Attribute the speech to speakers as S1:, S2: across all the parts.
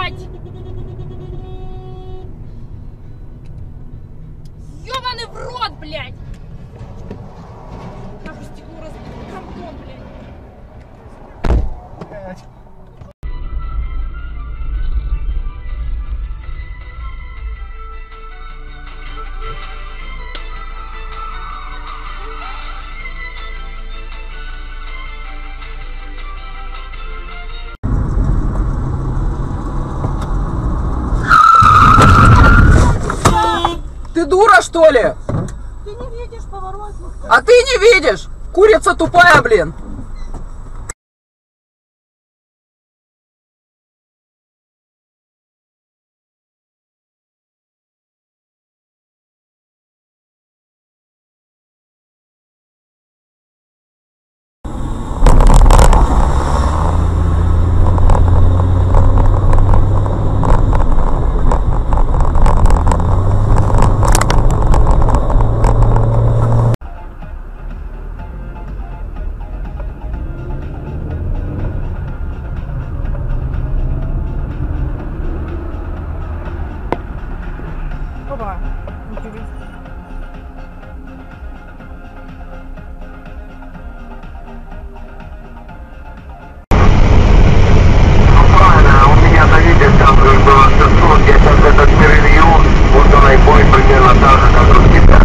S1: блядь! Ёбаный в рот, блядь! Нахуй стекло разбито, крампом, блядь!
S2: Ты дура, что ли?
S1: Ты не видишь поворотник.
S2: А ты не видишь? Курица тупая, блин.
S1: Опа.
S3: У меня на виде там было 600, я сейчас этот перелью, вот он и бой примерно так же, как у тебя.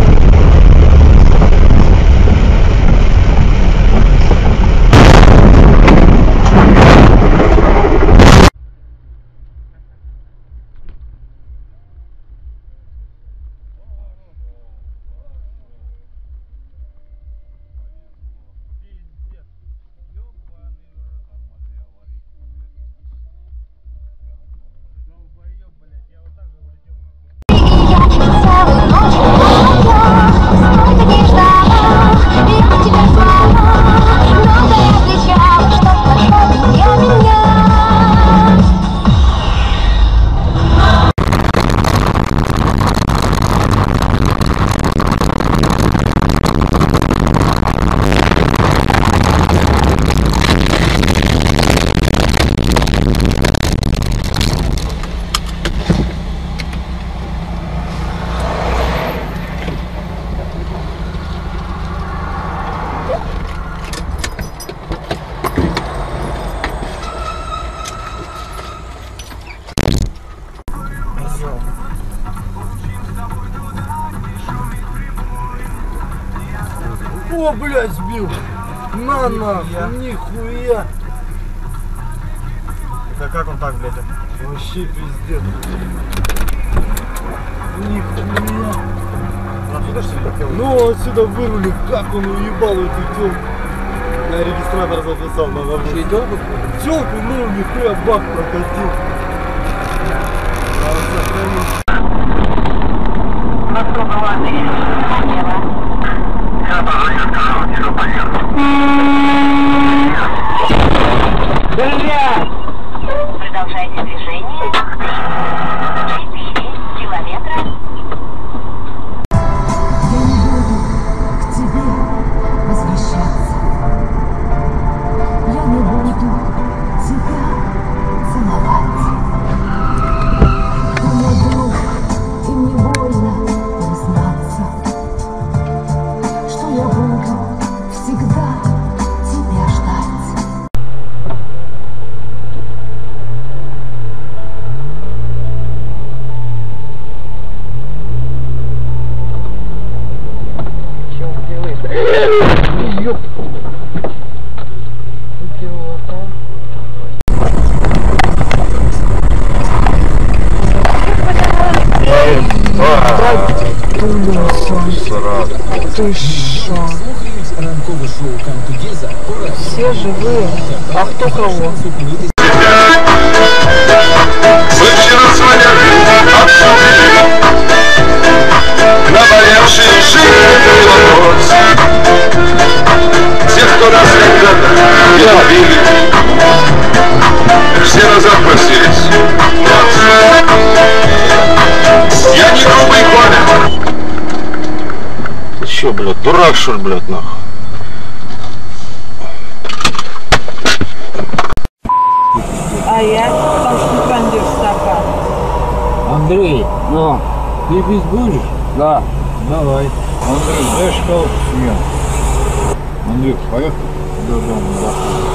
S4: О, блядь, сбил! На, нихуя!
S5: Это как он так, блядь?
S4: Вообще пиздец! Нихуя!
S5: Отсюда что ли хотел?
S4: Ну, отсюда вырулил, как он уебал эту телку! На регистратор записал, надо было.
S2: Телку?
S4: Телку, ну, нихуя бак прокатил!
S6: Продолжайте движение. 4 километра.
S7: Я не буду к тебе возвращаться. Я не буду тебя целовать. Ты мой друг, и мне больно признаться, что я буду всегда тебя ждать.
S2: Ты шо? Все живые. А кто кого?
S3: Мы вчера с вами обсудили наболевшие жизненные вопросы. Тех, кто нас когда-то не любили, все назад просились. Я не грубый Коля.
S5: Ты чё, блядь, дурак, что ли, блядь, нахуй?
S1: А я? Там что-то
S8: Андрей,
S2: Ну,
S8: ты пить будешь?
S2: да.
S8: Давай. Андрей, дай шкалку съем. Андрюх, поехали до дома. Да.